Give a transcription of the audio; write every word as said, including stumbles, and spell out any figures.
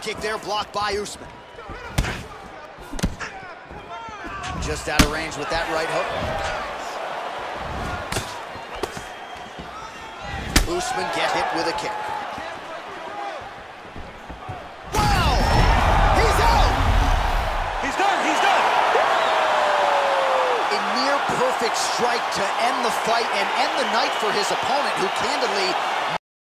kick there, blocked by Usman. Just out of range with that right hook. Usman get hit with a kick. Wow! He's out! He's done, he's done! A near perfect strike to end the fight and end the night for his opponent, who candidly